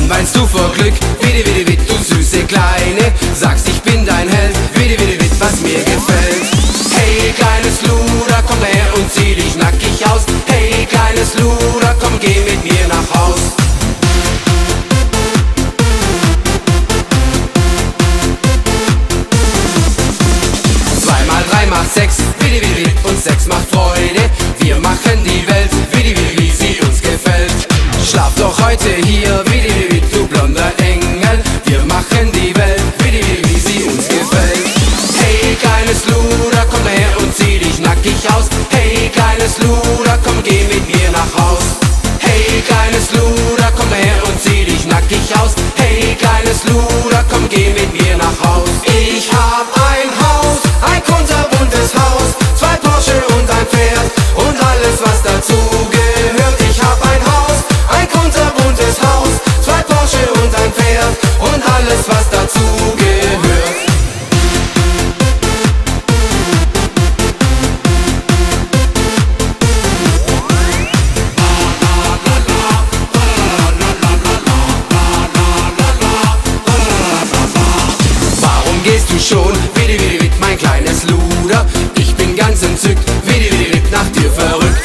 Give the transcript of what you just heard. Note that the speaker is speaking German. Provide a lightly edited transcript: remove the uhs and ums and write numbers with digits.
Dann weinst du vor Glück, Widi Widi Wid, du süße Kleine. Sagst, ich bin dein Held, Widi Widi Wid, was mir gefällt. Hey kleines Luder, komm her und zieh dich nackig aus. Hey kleines Luder, komm, geh mit mir nach Haus. Macht 6, Widi Widi Wid, und 6 macht Freude. Wir machen die Welt, Widi Widi, wie sie uns gefällt. Schlaf doch heute hier, Widi Widi Wid, du blonder Engel. Wir machen die Welt, Widi Widi, wie sie uns gefällt. Hey kleines Luder, komm her und zieh dich nackig aus. Hey kleines Luder, komm, geh mit mir nach Haus. Hey kleines Luder, komm her und zieh dich nackig aus. Hey kleines Luder, komm, geh mit mir nach Haus. Ich hab ein Haus, ein kunterbuntes Haus, 2 Porsche und ein Pferd und alles was dazu gehört. Ich hab ein Haus, ein kunterbuntes Haus, 2 Porsche und ein Pferd und alles was dazu gehört. Warum gehst du schon, Widi Widi Wid, mein kleines Luder? Ich bin ganz entzückt, Widi Widi Wid, nach dir verrückt.